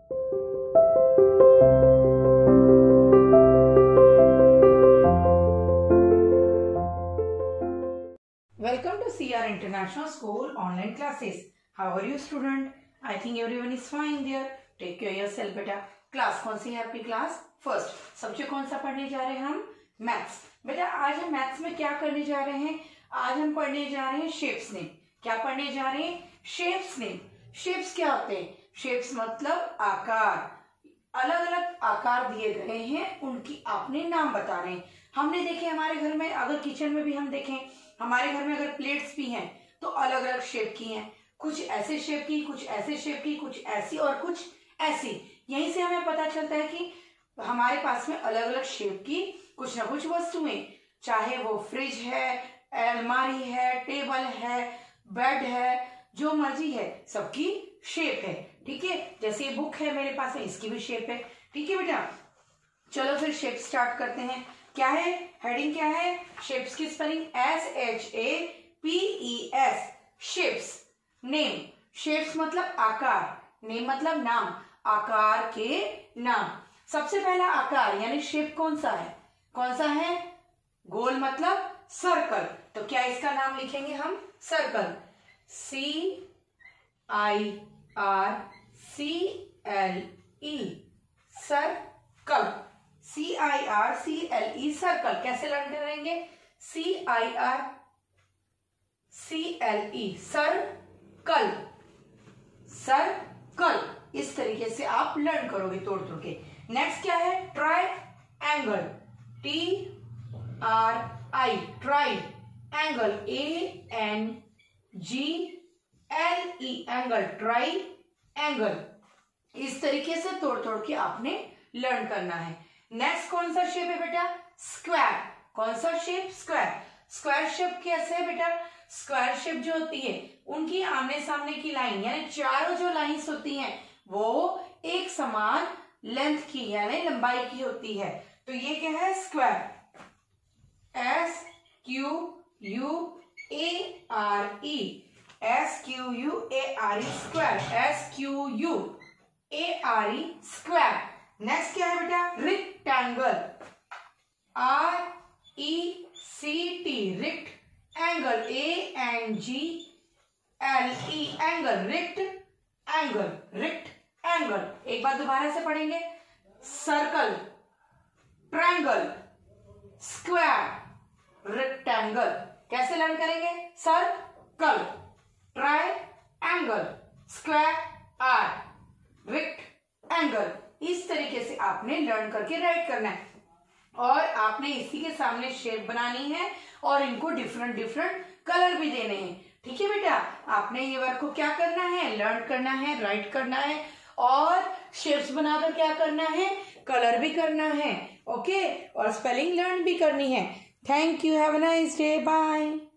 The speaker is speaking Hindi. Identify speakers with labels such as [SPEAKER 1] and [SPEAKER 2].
[SPEAKER 1] Welcome to CR International School online classes. How are you student? I think everyone is fine there. Take care yourself बेटा. क्लास कौन सी है आपकी? Class first. सब्जेक्ट कौन सा पढ़ने जा रहे हैं हम? मैथ्स. बेटा आज हम मैथ्स में क्या करने जा रहे हैं? आज हम पढ़ने जा रहे हैं शेप्स नेम. क्या पढ़ने जा रहे हैं? Shapes name. शेप्स क्या होते हैं? शेप्स मतलब आकार. अलग अलग आकार दिए गए हैं, उनकी आपने नाम बता रहे हैं. हमने देखे हमारे घर में, अगर किचन में भी हम देखें, हमारे घर में अगर प्लेट्स भी हैं तो अलग अलग शेप की हैं. कुछ ऐसे शेप की, कुछ ऐसे शेप की, कुछ ऐसी और कुछ ऐसी. यहीं से हमें पता चलता है कि हमारे पास में अलग अलग शेप की कुछ ना कुछ वस्तुएं, चाहे वो फ्रिज है, अलमारी है, टेबल है, बेड है, जो मर्जी है, सबकी शेप है. ठीक है, जैसे ये बुक है मेरे पास में, इसकी भी शेप है. ठीक है बेटा, चलो फिर शेप स्टार्ट करते हैं. क्या है हेडिंग? क्या है शेप्स की spelling? SHAPES. Shapes. Name. Shapes मतलब आकार, नेम मतलब नाम, आकार के नाम. सबसे पहला आकार यानी शेप कौन सा है? कौन सा है? गोल मतलब सर्कल. तो क्या इसका नाम लिखेंगे हम? Circle. CIRCLE. Circle. CIRCLE circle. कैसे लर्न करेंगे? CIRCLE circle. सर्कल. इस तरीके से आप लर्न करोगे तोड़ तोड़ के. नेक्स्ट क्या है? Triangle. TRI. Tri angle. ANGLE angle. Tri angle. इस तरीके से तोड़ तोड़ के आपने लर्न करना है. नेक्स्ट कौन सा शेप है बेटा? स्क्वायर. कौन सा शेप? स्क्वायर. स्क्वायर शेप कैसे है बेटा? स्क्वायर शेप जो होती है उनकी आमने सामने की लाइन यानी चारों जो लाइंस होती हैं वो एक समान लेंथ की यानी लंबाई की होती है. तो ये क्या है? Square. SQUARE. SQUARE square. SQUARE square. Next क्या है बेटा? Rectangle. RECT. Rect angle. ANGLE angle. Rect angle. Rect angle. एक बार दोबारा से पढ़ेंगे. Circle, triangle, square, rectangle. कैसे लर्न करेंगे? Circle, triangle, square, rectangle. इस तरीके से आपने लर्न करके राइट करना है और आपने इसी के सामने शेप बनानी है और इनको डिफरेंट डिफरेंट कलर भी देने हैं. ठीक है बेटा, आपने ये वर्क को क्या करना है? लर्न करना है, राइट करना है और शेप्स बनाकर क्या करना है? कलर भी करना है. ओके, और स्पेलिंग लर्न भी करनी है. Thank you. Have a nice day. Bye.